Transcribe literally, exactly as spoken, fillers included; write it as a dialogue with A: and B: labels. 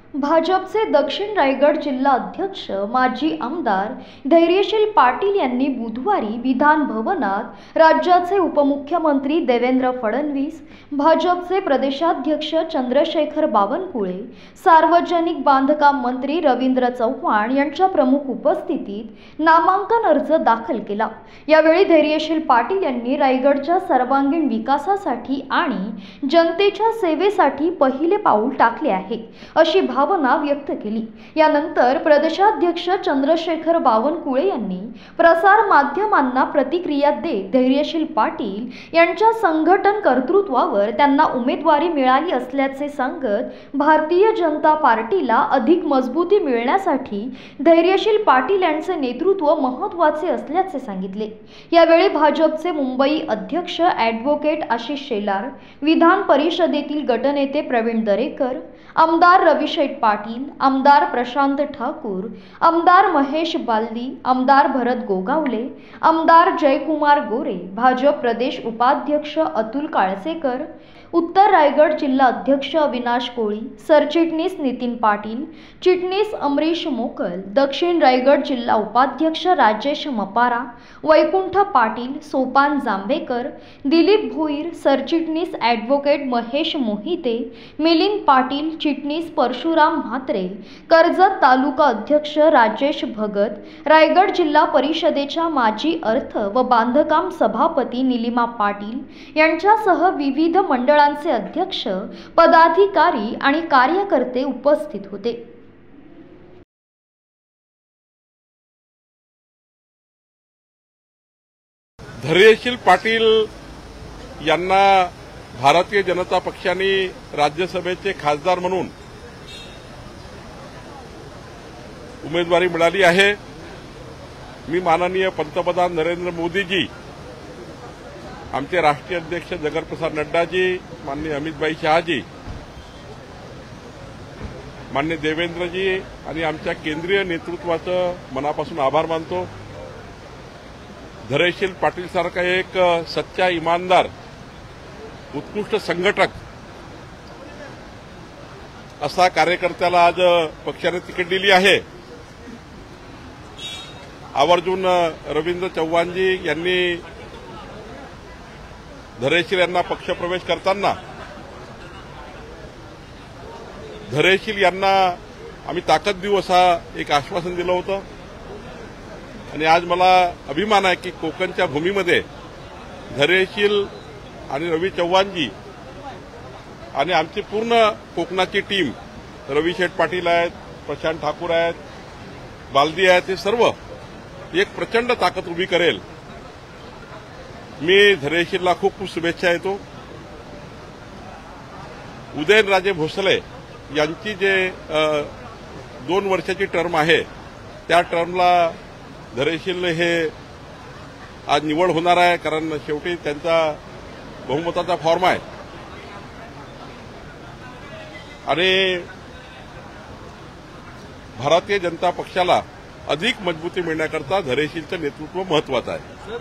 A: भाजपचे दक्षिण रायगड जिल्हा अध्यक्ष माजी आमदार धैर्यशील पाटील यांनी बुधवारी विधान भवनात राज्याचे उपमुख्यमंत्री देवेंद्र फडणवीस, भाजपचे प्रदेशाध्यक्ष चंद्रशेखर बावनकुळे, सार्वजनिक बांधकाम मंत्री रवींद्र चव्हाण यांच्या प्रमुख उपस्थितीत नामांकन अर्ज दाखल केला। यावेळी धैर्यशील पाटील यांनी रायगडच्या सर्वांगीण विकासासाठी आणि जनतेच्या सेवेसाठी पहिले पाऊल टाकले आहे अशी भावना व्यक्त केली। यानंतर प्रदेशाध्यक्ष चंद्रशेखर बावनकुळे यांनी प्रसार माध्यमांना प्रतिक्रिया देत धैर्यशील पाटील यांच्या संघटन कर्तृत्वावर त्यांना उमेदवारी मिळाली असल्याचे सांगत भारतीय जनता पार्टीला अधिक मजबूती मिळण्यासाठी धैर्यशील पाटील यांचे नेतृत्व महत्त्वाचे असल्याचे सांगितले। यावेळी भाजपचे मुंबई अध्यक्ष ॲडव्होकेट आशिष शेलार, विधान परिषदेतील गटनेते प्रवीण दरेकर, आमदार रविशेठ पाटील, आमदार प्रशांत ठाकूर, आमदार महेश बालदी, आमदार भरत गोगावले, आमदार जयकुमार गोरे, भाजप प्रदेश उपाध्यक्ष अतुल काळसेकर, उत्तर रायगड जिल्हा अध्यक्ष अविनाश कोळी, सरचिटणीस नितीन पाटील, चिटणीस अमरीश मोकल, दक्षिण रायगड जिल्हा उपाध्यक्ष राजेश मपारा, वैकुंठ पाटील, सोपान जांभेकर, दिलीप भोईर, सरचिटणीस ॲडव्होकेट महेश मोहिते, मिलिंद पाटील, चिटणीस परशुराम म्हात्रे, कर्जत तालुका अध्यक्ष राजेश भगत, रायगड जिल्हा परिषदेच्या माजी अर्थ व बांधकाम सभापती निलिमा पाटील यांच्यासह विविध मंडळांचे अध्यक्ष, पदाधिकारी आणि कार्यकर्ते उपस्थित होते।
B: धैर्यशील पाटील यांना भारतीय जनता पक्षाने राज्यसभेचे खासदार म्हणून उमेदवारी मिळाली आहे। मी माननीय पंतप्रधान नरेंद्र मोदीजी, आमचे राष्ट्रीय अध्यक्ष जगतप्रसाद नड्डाजी, माननीय अमितभाई शहाजी, माननीय देवेंद्रजी आणि आमच्या केंद्रीय नेतृत्वाचं मनापासून आभार मानतो। धैर्यशील पाटील सारखा एक सच्चा इमानदार, उत्कृष्ट संघटक असा कार्यकर्त्याला आज पक्षाने तिकीट दिली आहे। आवर्जून रवींद्र चव्हाणजी यांनी धैर्यशील यांना पक्षप्रवेश करताना धैर्यशील यांना आम्ही ताकद देऊ असा एक आश्वासन दिलं होतं आणि आज मला अभिमान आहे की कोकणच्या भूमीमध्ये धैर्यशील आणि रवी चव्हाणजी आणि आमची पूर्ण कोकणाची टीम, रविशेठ पाटील आहेत, प्रशांत ठाकूर आहेत, बालदी आहेत, हे सर्व एक प्रचंड ताकद उभी करेल। मी धैर्यशीलला खूप खूप शुभेच्छा देतो। उदयनराजे भोसले यांची जे दोन वर्षाची टर्म आहे त्या टर्मला धैर्यशील हे आज निवड होणार आहे, कारण शेवटी त्यांचा बहुमताचा फॉर्म आहे आणि भारतीय जनता पक्षाला अधिक मजबूती मिळण्याकरता धैर्यशीलचं नेतृत्व महत्वाचं आहे।